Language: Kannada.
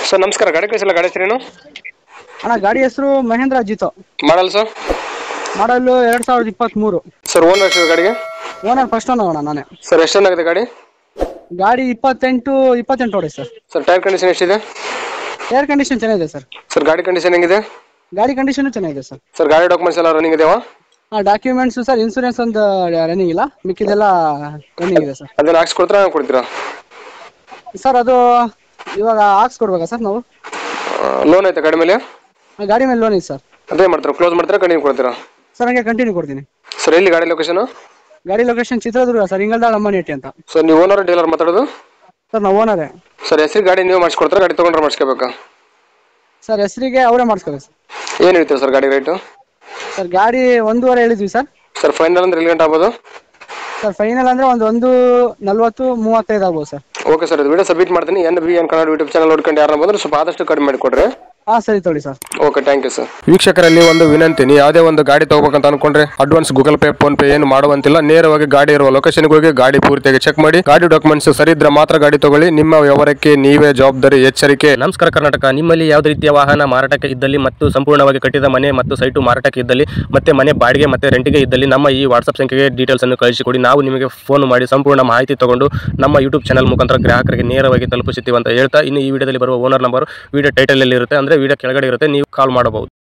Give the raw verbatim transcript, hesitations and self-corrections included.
ಸರ್ ನಮಸ್ಕಾರ. ಗಾಡಿ ಕಳಿಸಿಲ್ಲ, ಗಾಡಿ ಹೆಸರೇನು? ಅಣ್ಣ ಗಾಡಿ ಹೆಸರು ಮಹೇಂದ್ರ ಜಿತೋ. Model sir? ಮಾಡಲು ಎರಡ್ ಸಾವಿರದ ಇಪ್ಪತ್ತ್ ಮೂರು. ಸರ್ ಓನರ್ ಎಷ್ಟು ಗಾಡಿಗೆ? ಓನರ್ ಫಸ್ಟ್ ಓನರ್ ಅಣ್ಣ ನಾನೇ. ಸರ್ ಎಷ್ಟು ಚೆನ್ನಾಗಿದೆ ಗಾಡಿ? ಗಾಡಿ ಇಪ್ಪತ್ತೆಂಟು ಇಪ್ಪತ್ತೆಂಟು ಹೊಡೆ ಸರ್. ಸರ್ ಟೈರ್ ಕಂಡೀಷನ್ ಎಷ್ಟಿದೆ? ಏರ್ ಕಂಡೀಷನ್ ಚೆನ್ನಾಗಿದೆ ಸರ್. ಸರ್ ಗಾಡಿ ಕಂಡೀಷನ್ ಹೆಂಗಿದೆ? ಗಾಡಿ ಕಂಡೀಷನ್ ಚೆನ್ನಾಗಿದೆ ಸರ್. ಸರ್ ಗಾಡಿ ಡಾಕ್ಯುಮೆಂಟ್ಸ್ ಎಲ್ಲ ರನ್ನಿಂಗ್ ಇದೆಯಾ? ಹಾಂ ಡಾಕ್ಯುಮೆಂಟ್ಸ್ ಸರ್, ಇನ್ಸೂರೆನ್ಸ್ ಒಂದು ರನ್ನಿಂಗ್ ಇಲ್ಲ, ಮಿಕ್ಕಿದೆಲ್ಲ ರನ್ನಿಂಗ್ ಇದೆ ಸರ್. ಅದನ್ನ ಹಾಕ್ಸ್ಕೊಡ್ತೀರಾ ನಾವು ಕೊಡ್ತೀರಾ? ಸರ್ ಅದು ಇವಾಗ ಹಾಕ್ಸ್ಕೊಡ್ಬೇಕಾ ಸರ್ ನಾವು? ಲೋನ್ ಐತೆ ಗಾಡಿ ಮೇಲೆ? ಗಾಡಿ ಮೇಲೆ ಲೋನ್ ಇದೆ ಸರ್. ಅದೇ ಮಾಡ್ತೀರಾ, ಕ್ಲೋಸ್ ಮಾಡ್ತೀರಾ, ಕಂಟಿನ್ಯೂ ಕೊಡ್ತೀರಾ? ಸರ್ ಹಂಗೆ ಕಂಟಿನ್ಯೂ ಕೊಡ್ತೀನಿ. ಸರ್ ಎಲ್ಲಿ ಗಾಡಿ ಲೊಕೇಶನ್? ಗಾಡಿ ಲೊಕೇಶನ್ ಚಿತ್ರದುರ್ಗ ಸರ್, ಇಂಗಲ್ದಾಳ್ ಅಮ್ಮನಹಟ್ಟಿ ಅಂತ. ಸರ್ ನೀವು ಓನರ್ ಡೀಲರ್ ಮಾತಾಡೋದು? ಸರ್ ನಾವು ಓನರೇ. ಸರ್ ಹೆಸರು ಗಾಡಿ ನೀವು ಮಾಡಿಸ್ಕೊಡ್ತೀರಾ, ಗಾಡಿ ತೊಗೊಂಡ್ರೆ ಮಾಡಿಸ್ಕೋಬೇಕಾ? ಸರ್ ಹೆಸರಿಗೆ ಅವರೇ ಮಾಡಿಸ್ಕೋಬೇಕು ಸರ್. ಏನು ಹೇಳ್ತೀರಾ ಸರ್ ಗಾಡಿ ರೇಟು? ಸರ್ ಗಾಡಿ ಒಂದೂವರೆ ಹೇಳಿದ್ವಿ ಸರ್. ಸರ್ ಫೈನಲ್ ಅಂದ್ರೆ ಎಲ್ಲಿ ಗಂಟೆ ಆಗ್ಬೋದು? ಸರ್ ಫೈನಲ್ ಅಂದ್ರೆ ಒಂದು ಒಂದು ನಲ್ವತ್ತು ಮೂವತ್ತೈದು ಆಗ್ಬೋದು ಸರ್. ಓಕೆ ಸರ್, ಇದು ವಿಡಿಯೋ ಸಬ್ಮಿಟ್ ಮಾಡ್ತೀನಿ. N B N Kannada YouTube channel ನೋಡ್ಕೊಂಡು ಯಾರನ್ನ ಬಂದ್ರೆ ಸ್ವಲ್ಪ ಆದಷ್ಟು ಕಡಿಮೆ ಮಾಡಿಕೊಡ್ರಿ. ಹಾಂ ಸರಿ ತೊಳಿ sir. Okay, thank you sir. ವೀಕ್ಷಕರಲ್ಲಿ ಒಂದು ವಿನಂತಿ, ನೀವು ಯಾವುದೇ ಒಂದು ಗಾಡಿ ತಗೋಬೇಕಂತ ಅನ್ಕೊಂಡ್ರೆ advance Google Pay PhonePe ಏನು ಮಾಡುವಂತಿಲ್ಲ. ನೇರವಾಗಿ ಗಾಡಿ ಇರುವ ಲೊಕೇಶನ್ಗೆ ಹೋಗಿ ಗಾಡಿ ಪೂರ್ತಿಯಾಗಿ ಚೆಕ್ ಮಾಡಿ, ಗಾಡಿ ಡಾಕ್ಯುಮೆಂಟ್ಸ್ ಸರಿ ಇದ್ರೆ ಮಾತ್ರ ಗಾಡಿ ತಗೊಳ್ಳಿ. ನಿಮ್ಮ ವ್ಯವಹಾರಕ್ಕೆ ನೀವೇ ಜವಾಬ್ದಾರಿ. ಎಚ್ಚರಿಕೆ. ನಮಸ್ಕಾರ ಕರ್ನಾಟಕ. ನಿಮ್ಮಲ್ಲಿ ಯಾವುದೇ ರೀತಿಯ ವಾಹನ ಮಾರಾಟಕ್ಕೆ ಇದ್ದಲ್ಲಿ ಮತ್ತು ಸಂಪೂರ್ಣವಾಗಿ ಕಟ್ಟಿದ ಮನೆ ಮತ್ತು ಸೈಟು ಮಾರಾಟಕ್ಕೆ ಇದ್ದಲ್ಲಿ ಮತ್ತೆ ಮನೆ ಬಾಡಿಗೆ ಮತ್ತೆ ರೆಂಟಿಗೆ ಇದ್ದಲ್ಲಿ ನಮ್ಮ ಈ ವಾಟ್ಸ್ಆಪ್ ಸಂಖ್ಯೆಗೆ ಡೀಟೇಲ್ಸ್ ಅನ್ನು ಕಳಿಸಿಕೊಡಿ. ನಾವು ನಿಮಗೆ ಫೋನ್ ಮಾಡಿ ಸಂಪೂರ್ಣ ಮಾಹಿತಿ ತಗೊಂಡು ನಮ್ಮ ಯೂಟ್ಯೂಬ್ ಚಾನಲ್ ಮುಖಾಂತರ ಗ್ರಾಹಕರಿಗೆ ನೇರವಾಗಿ ತಲುಪಿಸುತ್ತೀವಿ ಅಂತ ಹೇಳ್ತಾ, ಇನ್ನು ಈ ವಿಡಿಯೋದಲ್ಲಿ ಬರುವ ಓನರ್ ನಂಬರ್ ವಿಡಿಯೋ ಟೈಟಲ್ ಅಲ್ಲಿ ಇರುತ್ತೆ, ಅಂದ್ರೆ ವಿಡಿಯೋ ಕೆಳಗಡೆ ಇರುತ್ತೆ, ನೀವು ಕಾಲ್ ಮಾಡಬಹುದು.